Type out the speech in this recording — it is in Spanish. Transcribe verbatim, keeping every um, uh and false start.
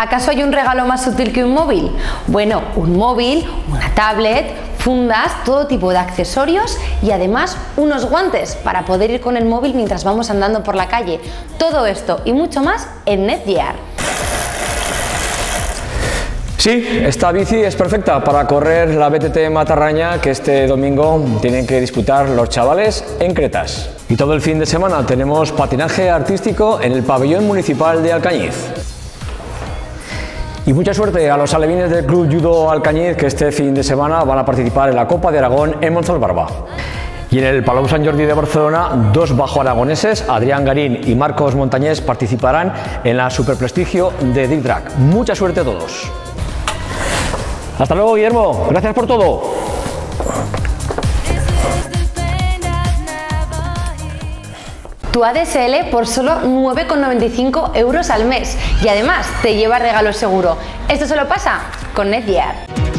¿Acaso hay un regalo más útil que un móvil? Bueno, un móvil, una tablet, fundas, todo tipo de accesorios y además unos guantes para poder ir con el móvil mientras vamos andando por la calle. Todo esto y mucho más en Netgear. Sí, esta bici es perfecta para correr la B T T Matarraña que este domingo tienen que disputar los chavales en Cretas. Y todo el fin de semana tenemos patinaje artístico en el pabellón municipal de Alcañiz. Y mucha suerte a los alevines del Club Judo Alcañiz que este fin de semana van a participar en la Copa de Aragón en Monzalbarba. Y en el Palau Sant Jordi de Barcelona, dos bajo-aragoneses, Adrián Garín y Marcos Montañés, participarán en la superprestigio de Dick Track. Mucha suerte a todos. Hasta luego, Guillermo. Gracias por todo. Tu A D S L por solo nueve con noventa y cinco euros al mes y además te lleva regalo seguro. Esto solo pasa con Netgear.